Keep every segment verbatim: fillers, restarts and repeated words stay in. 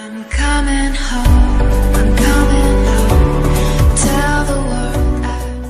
I'm coming home, I'm coming home. Tell the world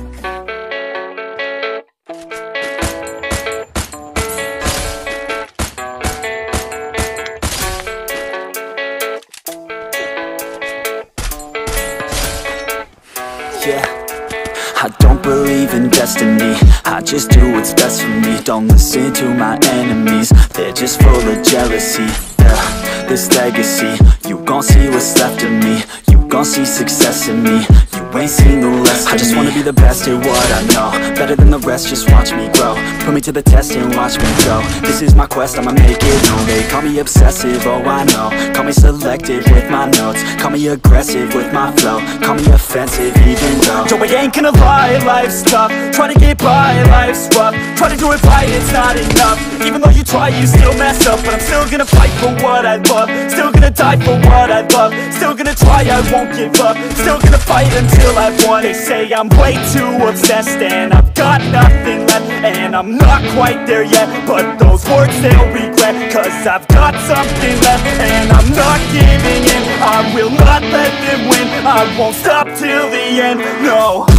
Yeah, I don't believe in destiny, I just do what's best for me. Don't listen to my enemies, they're just full of jealousy. Yeah, this legacy, you gon' see what's left of me. You gon' see success in me, you ain't seen the rest of me. I just wanna be the best at what I know, better than the rest, just watch me grow. Put me to the test and watch me go. This is my quest, I'ma make it known. They call me obsessive, oh I know. Call me selective with my notes, call me aggressive with my flow, call me offensive even though Joe, I ain't gonna lie, life's tough. Try to get by, life's rough. Try to do it right, it's not enough. Even though you try, you still mess up. But I'm still gonna fight for what I love, still gonna die for what I love, still gonna try, I won't give up, still gonna fight until I've won. They say I'm way too obsessed and I've got nothing left, and I'm not quite there yet, but those words they'll regret, cause I've got something left and I'm not giving in. I will not let them win, I won't stop till the end, no.